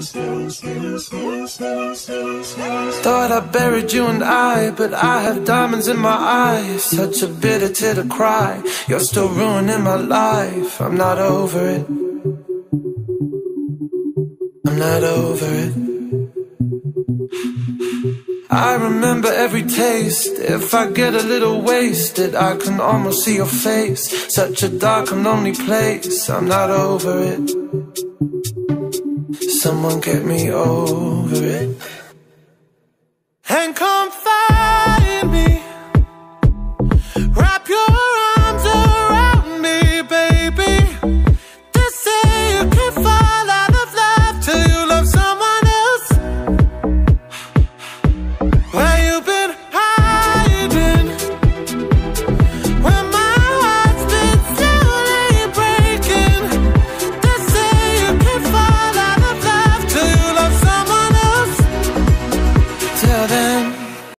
Thought I buried you and I, but I have diamonds in my eyes. Such a bitter tear to cry. You're still ruining my life. I'm not over it. I'm not over it. I remember every taste. If I get a little wasted, I can almost see your face. Such a dark and lonely place. I'm not over it. Someone get me over it.